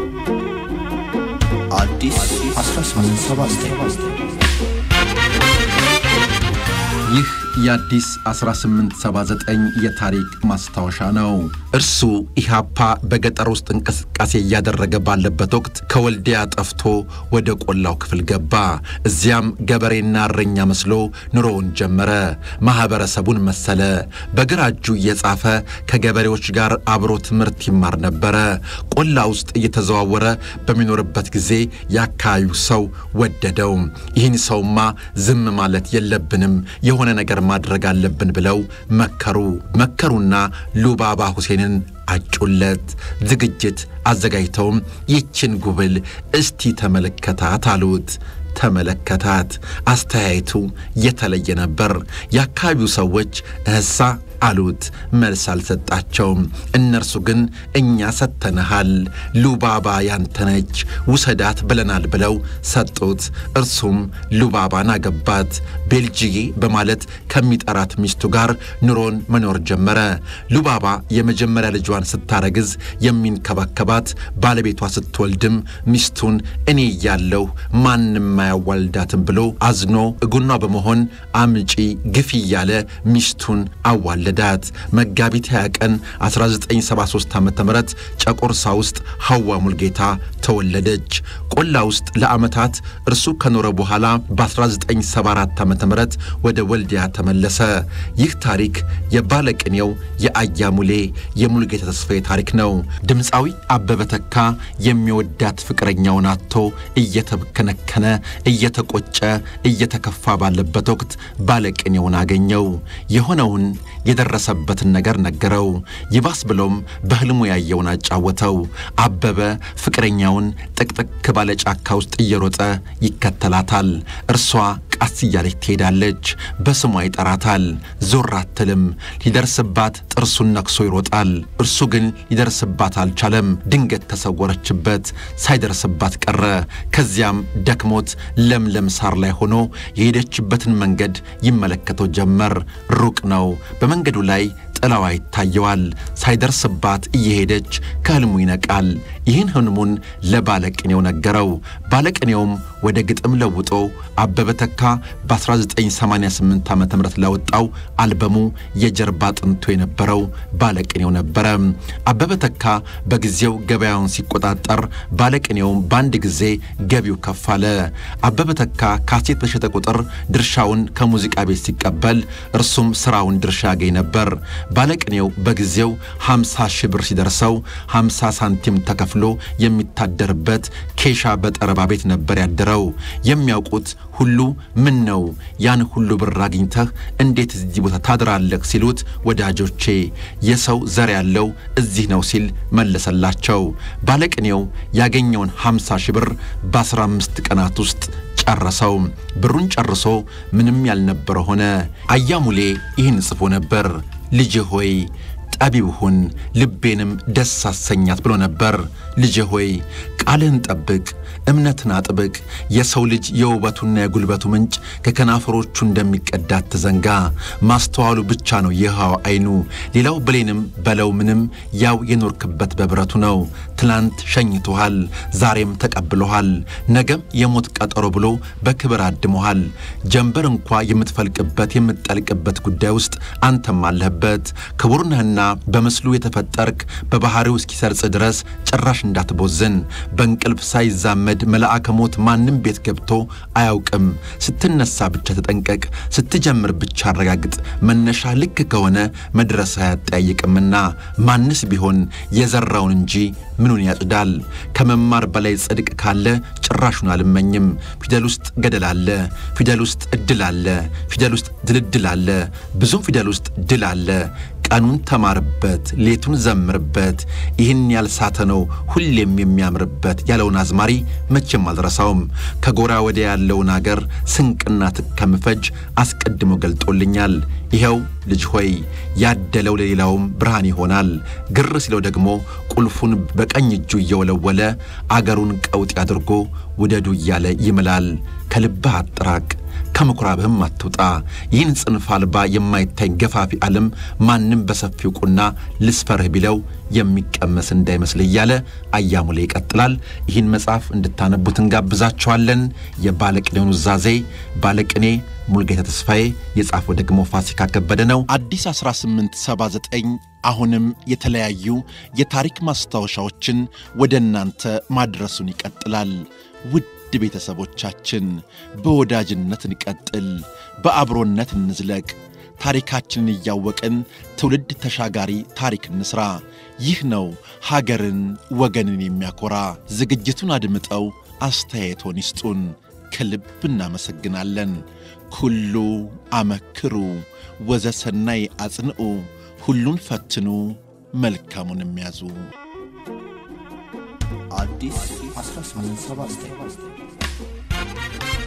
አዲስ 1879 ይህ የአዲስ 1879 የታሪክ ማስታወሻ ነው። እርሱ ኢሃፓ በገጠር ውስጥ እንቅስቃሴ ያደረገ ባለበት ወቅት ከወልዲያ ጠፍቶ ወደ ቆላው ክፍል ገባ። እዚያም ገበሬና እረኛ መስሎ ኑሮውን ጀመረ። ማህበረሰቡን መሰለ። በግራ እጁ እየጻፈ ከገበሬዎች ጋር አብሮ ትምህርት ይማር ነበር። ቆላ ውስጥ እየተዘዋወረ በሚኖርበት ጊዜ የአካባቢው ሰው ወደደው። ይህን ሰውማ ዝም ማለት የለብንም የሆነ ነገር ማድረግ አለብን ብለው መከሩና ሉባባ ሁሴንን አጩለት። ዝግጅት አዘጋጅተው ይችን ጉብል እስቲ ተመለከታት አሉት። ተመለከታት። አስተያየቱ የተለየ ነበር። የአካባቢው ሰዎች እህሳ አሉት። መልስ አልሰጣቸውም። እነርሱ ግን እኛ ሰተነሃል፣ ሉባባ ያንተነች ውሰዳት ብለናል ብለው ሰጡት። እርሱም ሉባባን አገባት። ቤልጂጌ በማለት ከሚጠራት ሚስቱ ጋር ኑሮን መኖር ጀመረ። ሉባባ የመጀመሪያ ልጇን ስታረግዝ የሚንከባከባት ባለቤቷ ስትወልድም ሚስቱን እኔ ያለው ማንንም ማያዋልዳትም ብሎ አዝኖ እጉኗ በመሆን አምጪ ግፊ ያለ ሚስቱን አዋለዳት። መጋቢት 20 ቀን 1973 ዓ.ም ጨቆርሳ ውስጥ ሐዋ ሙልጌታ ተወለደች። ቆላ ውስጥ ለዓመታት እርሱ ከኖረ በኋላ በ1974 ዓ.ም ወደ ወልዲያ ተመለሰ። ይህ ታሪክ የባለቅኔው የአያሙሌ የሙልጌታ ተስፋዬ ታሪክ ነው። ድምፃዊ አበበ ተካ የሚወዳት ፍቅረኛውን አጥቶ እየተከነከነ እየተቆጨ እየተከፋ ባለበት ወቅት ባለቅኔውን አገኘው። የሆነውን የደረሰበትን ነገር ነገረው። ይባስ ብሎም በህልሙ ያየውን አጫወተው። አበበ ፍቅረኛውን ጥቅጥቅ ባለ ጫካ ውስጥ እየሮጠ ይከተላታል። እርሷ ቀስ እያለች ትሄዳለች። በስሟ ይጠራታል። ዞር አትልም። ሊደርስባት ጥርሱን ነክሶ ይሮጣል። እርሱ ግን ሊደርስባት አልቻለም። ድንገት ተሰወረችበት። ሳይደርስባት ቀረ። ከዚያም ደክሞት ለምለም ሳር ላይ ሆኖ የሄደችበትን መንገድ ይመለከተው ጀመር። ሩቅ ነው። በመንገዱ ላይ ጥላዋ ይታየዋል። ሳይደርስባት እየሄደች ከህልሙ ይነቃል። ይህን ህልሙን ለባለቅኔው ነገረው። ባለቅኔውም ወደ ግጥም ለውጦ አበበ ተካ በ1988 ዓ.ም ለወጣው አልበሙ የጀርባ ጥንቱ የነበረው ባለቅኔው ነበረ። አበበ ተካ በጊዜው ገበያውን ሲቆጣጠር ባለቅኔውም በአንድ ጊዜ ገቢው ከፍ አለ። አበበ ተካ ካሴት በሸጠ ቁጥር ድርሻውን ከሙዚቃ ቤት ሲቀበል እርሱም ስራውን ድርሻ ያገኝ ነበር። ባለቅኔው በጊዜው 50 ሺህ ብር ሲደርሰው 50 ሳንቲም ተከፍሎ የሚታደርበት ኬሻ በጠረባ ቤት ነበር ያደረው። የሚያውቁት ሁሉ ምን ነው ያን ሁሉ ብር አግኝተህ እንዴት እዚህ ቦታ ታድራለህ ሲሉት ወዳጆቼ የሰው ዘር ያለው እዚህ ነው ሲል መለሰላቸው። ባለቅኔው ያገኘውን 50 ሺህ ብር በ15 ቀናት ውስጥ ጨረሰው። ብሩን ጨርሶ ምንም ያልነበረ ሆነ። አያሙሌ ይህን ጽፎ ነበር። ልጄ ሆይ ጠቢብ ሁን ልቤንም ደስ አሰኛት ብሎ ነበር። ልጄ ሆይ ቃልህን ጠብቅ፣ እምነትን አጥብቅ። የሰው ልጅ የውበቱና የጉልበቱ ምንጭ ከከናፈሮቹ እንደሚቀዳት ተዘንጋ። ማስተዋሉ ብቻ ነው የሃው አይኑ። ሌላው ብሌንም በለው ምንም ያው የኖርክበት በብረቱ ነው። ትላንት ሸኝቶሃል፣ ዛሬም ተቀብሎሃል፣ ነገም የሞት ቀጠሮ ብሎ በክብር አድሞሃል። ጀንበር እንኳ የምትፈልቅበት የምትጠልቅበት ጉዳይ ውስጥ አንተም አለህበት። ክቡርነህና በመስሉ የተፈጠርክ በባህሪው እስኪሰርጽ ድረስ ጭራሽ እንዳትቦዝን። በእንቅልፍ ሳይዛመድ መልአከ ሞት ማንም ቤት ገብቶ አያውቅም። ስትነሳ ብቻ ተጠንቀቅ፣ ስትጀምር ብቻ አረጋግጥ። መነሻ ልክ ከሆነ መድረስ አያጠያይቅምና ማንስ ቢሆን የዘራውን እንጂ ምኑን ያጭዳል። ከመማር በላይ ጽድቅ ካለ ጭራሹን አልመኝም። ፊደል ውስጥ ገደል አለ፣ ፊደል ውስጥ እድል አለ፣ ፊደል ውስጥ ድልድል አለ፣ ብዙም ፊደል ውስጥ ድል አለ። ቀኑን ተማርበት፣ ሌቱን ዘምርበት፣ ይህን ያልሳተ ነው ሁሌም የሚያምርበት ያለውን አዝማሪ መቼም አልረሳውም። ከጎራ ወደ ያለውን አገር ስንቅና ትከምፈጅ አስቀድሞ ገልጦልኛል። ይሄው ልጅ ሆይ ያደለው ለሌላውም ብርሃን ይሆናል። ግር ሲለው ደግሞ ቁልፉን በቀኝ እጁ እየወለወለ አገሩን ቀውጥ አድርጎ ውደዱ እያለ ይምላል። ከልብህ አጥራቅ ከመኩራብህም አትውጣ ይህን ጽንፍ አልባ የማይታይ ገፋፊ ዓለም ማንም በሰፊው ቁና ልስፈርህ ቢለው የሚቀመስ እንዳይመስል እያለ አያሙሌ ይቀጥላል። ይህን መጽሐፍ እንድታነቡት እንጋብዛችኋለን። የባለቅኔውን ዛዜ ባለቅኔ ሙልጌታ ተስፋዬ የጻፈው ደግሞ ፋሲካ ከበደ ነው። አዲስ 1879 አሁንም የተለያዩ የታሪክ ማስታወሻዎችን ወደ እናንተ ማድረሱን ይቀጥላል። ውድ ቤተሰቦቻችን በወዳጅነት እንቀጥል፣ በአብሮነት እንዝለቅ፣ ታሪካችንን እያወቅን ትውልድ ተሻጋሪ ታሪክ እንስራ። ይህ ነው ሀገርን ወገንን የሚያኮራ። ዝግጅቱን አድምጠው አስተያየቶን ይስጡን። ከልብ እናመሰግናለን። ኩሉ አመክሩ ወዘሰናይ አጽንዑ፣ ሁሉን ፈትኑ መልካሙን የሚያዙ። አዲስ 1879